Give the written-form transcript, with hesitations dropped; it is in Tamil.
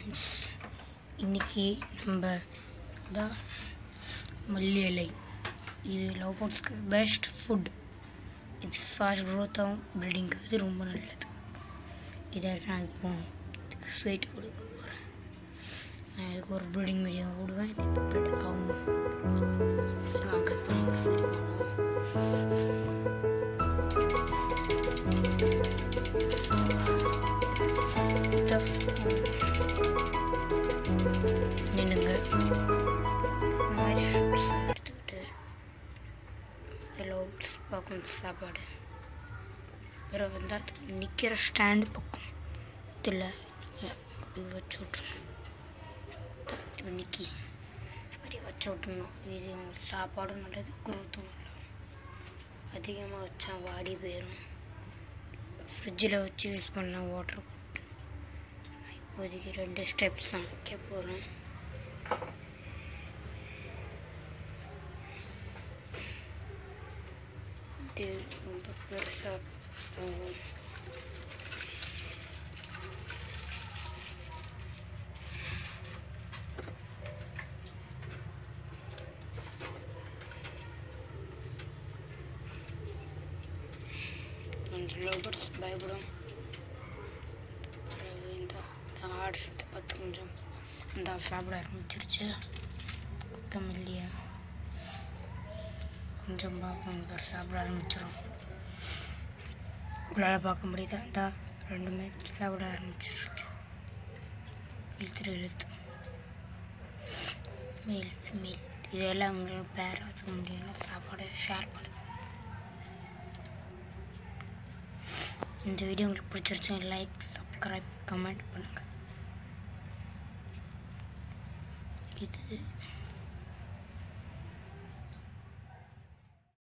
ஃப்ரெண்ட்ஸ், இன்றைக்கி நம்ம தான் மல்லி இலை. இது லவ் பேர்ட்ஸ்க்கு பெஸ்ட் ஃபுட். இது ஃபாஸ்ட் க்ரோத்தாகவும் ப்ரீடிங்க்கு இது ரொம்ப நல்லது. இதை நான் இப்போ இதுக்கு ஃபீட் கொடுக்க போகிறேன். நான் இதுக்கு ஒரு ப்ரீடிங் மீடியம் விடுவேன். இது ஆகும். வாங்க இப்போ நம்ம ஃபீட் நின்னுங்க. இந்த மாதிரி எடுத்துக்கிட்டு இதில் பார்க்கணும் சாப்பாடு. பிறகு வந்து அதுக்கு நிற்கிற ஸ்டாண்டு பக்கம் இதில் நீங்கள் அப்படி வச்சு விட்ருணும். இப்போ நிற்கி அப்படி வச்சு விட்ருணும். இது உங்களுக்கு சாப்பாடும் நல்லது, குரோத்தும் நல்லது. அதிகமாக வச்சா வாடி போயிடும். ஃப்ரிட்ஜில் வச்சு யூஸ் பண்ணலாம். வாட்டர் போட்டு இப்போதைக்கு 2 ஸ்டெப்ஸ் தான் வைக்க போகிறேன். இது ரொம்ப பெருசாக போகும். அந்த லவ் பேர்ட்ஸ் பயப்படும். இந்த ஆடுறத பார்த்து கொஞ்சம் இந்த சாப்பிட ஆரம்பிச்சிருச்சு. கொத்தமல்லியை கொஞ்சம் பார்க்க சாப்பிட ஆரம்பிச்சிடும். உங்களால் பார்க்க முடியுதா? இந்த 2மே சாப்பிட ஆரம்பிச்சிருச்சு. இழுத்து மேல் ஃபீமேல் இதெல்லாம் அவங்களால பேர் ஆக முடியல. சாப்பாடை ஷேர் பண்ணுது. இந்த வீடியோ உங்களுக்கு பிடிச்சிருச்சு, லைக், சப்ஸ்கிரைப், கமெண்ட் பண்ணுங்கள். இது